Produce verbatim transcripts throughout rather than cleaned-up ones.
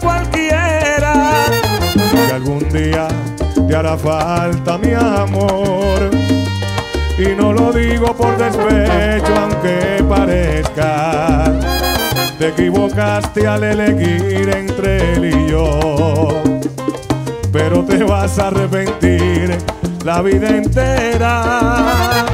cualquiera. Que algún día te hará falta mi amor, y no lo digo por despecho aunque parezca. Te equivocaste al elegir entre él y yo, pero te vas a arrepentir la vida entera.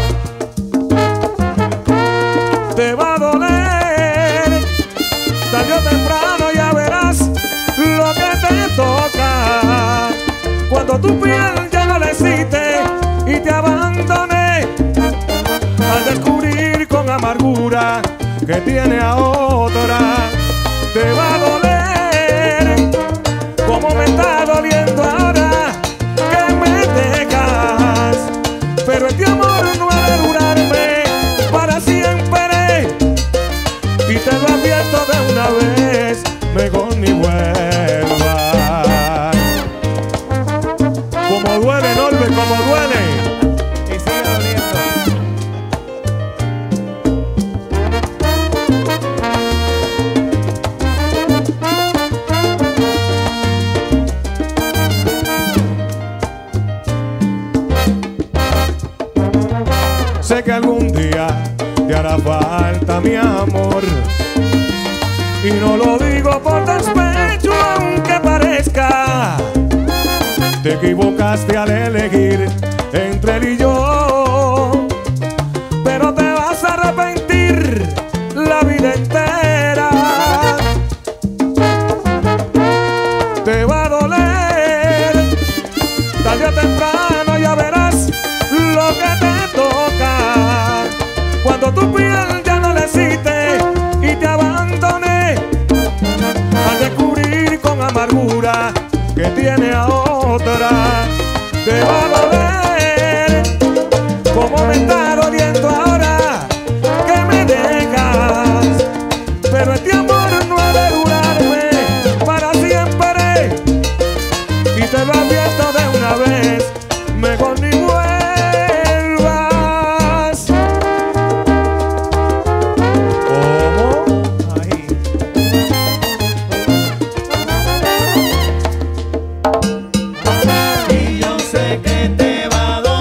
Te va a doler, tarde o temprano ya verás lo que te toca. Cuando tu piel ya no le existe y te abandone, al descubrir con amargura que tiene a otra. Te va a doler como me está doliendo ahora que me dejas, pero este amor no ha de durarme para siempre, y te lo advierto de una vez, mejor ni vuelvas. Como duele, Norbe, como duele. Y sigue doliendo. Sé que algún día te hará falta mi amor, y no lo digo por despecho aunque parezca. Te equivocaste al elegir entre él y yo, pero te vas a arrepentir la vida entera. Te va a doler, tarde o temprano ya verás lo que te toca. Cuando tu piel ya no le existe y te abandone, al descubrir con amargura que tiene a otra. Te va a doler como me está doliendo ahora que me dejas, pero este amor no ha de durarme para siempre, y te lo advierto de una vez, mejor ni vuelvas. ¿Cómo? Ahí. Y yo sé que te va a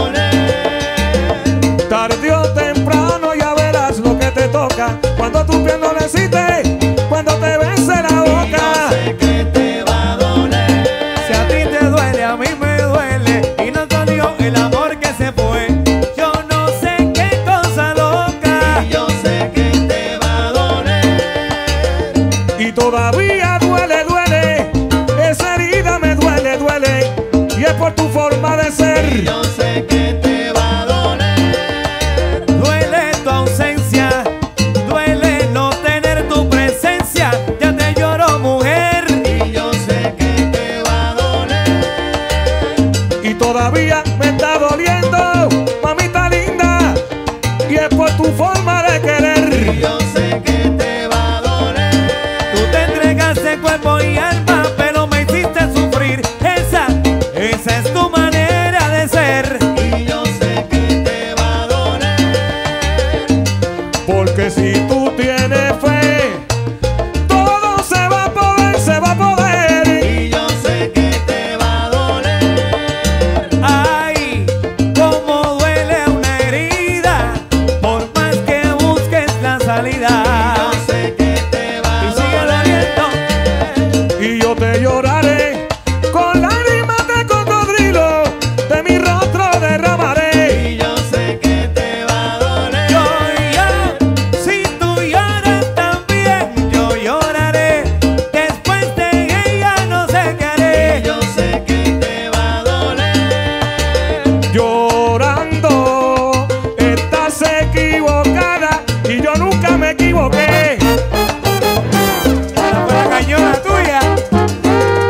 doler, Tarde o temprano ya verás lo que te toca. Cuando tu piel no necesite, cuando te vence la y yo boca. sé que te va a doler. Si a ti te duele, a mí me duele, y no dolió el amor que se fue. Yo no sé qué cosa loca. Y yo sé que te va a doler. Y todavía duele, duele. Esa herida me duele, duele. Y es por tu forma de Y ser. yo sé que te va a doler. Duele tu ausencia, duele no tener tu presencia. Ya te lloro, mujer. Y yo sé que te va a doler. Y todavía me está doliendo, mamita linda. Y es por tu forma de Y querer. yo sé que te va a doler. Tú te entregaste cuerpo y alma, pero me hiciste sufrir. Esa, esa es tu manera de ser. Y yo sé que te va a doler. Porque si tú tienes fe, todo se va a poder, se va a poder. Y yo sé que te va a doler. Ay, cómo duele una herida, por más que busques la salida. Yo sé que te va Y a sigue doliendo. Y yo te lloraré con lágrimas de cocodrilo, de mi rostro derramaré. Y yo sé que te va a doler. Yo, yo, si tú lloras también, yo lloraré. Después de ella no sé qué Y haré. yo sé que te va a doler. Llorando, estás equivocada y yo nunca me equivoqué. Esa fue la cañona tuya.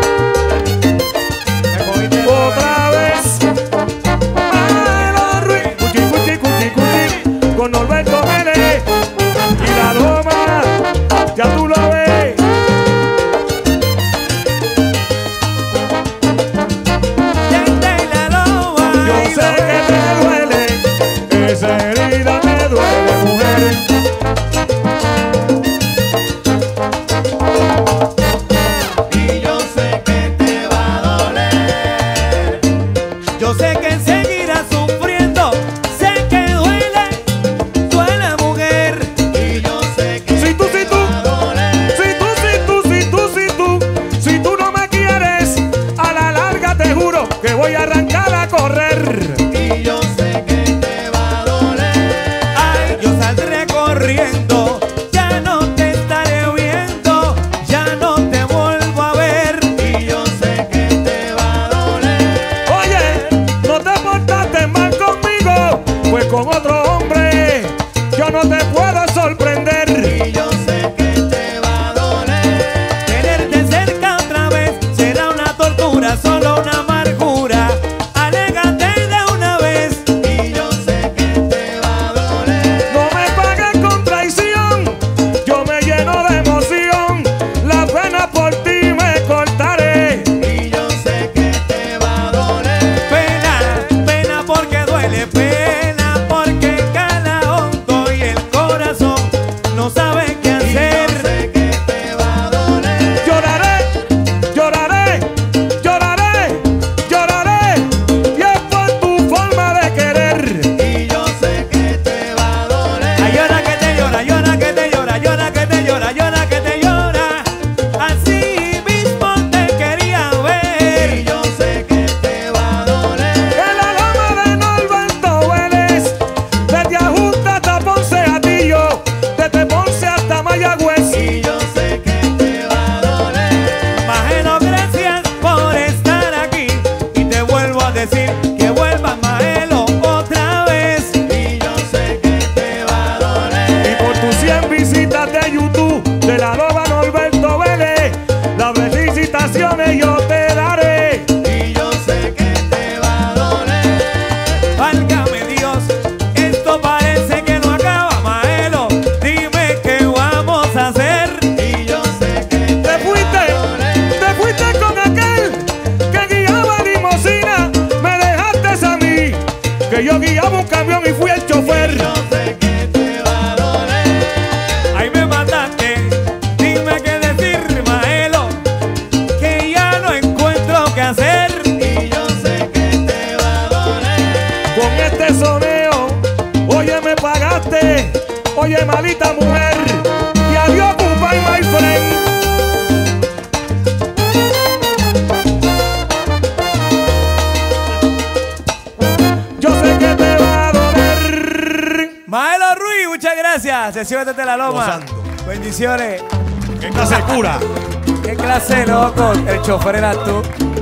vacaciones yo te daré. Y yo sé que te va a doler. Válgame Dios, esto parece que no acaba, Maelo. Dime qué vamos a hacer. Y yo sé que te, Te fuiste, va a doler. te fuiste con aquel que guiaba limosina. Me dejaste a mí, que yo guiaba un camión y fui el chofer. Yo sé que te va a doler. Ahí me mataste, dime qué decir, Maelo, que ya no encuentro qué hacer. Y yo sé que te va a doler. Con este soneo, oye me pagaste, oye malita mujer, y adiós goodbye my friend. Yo sé que te va a doler. Maelo Ruiz, muchas gracias. Sesión desde la Loma. Gozando. Bendiciones. ¿Qué clase de cura? Qué clase de loco. El chofer eras tú.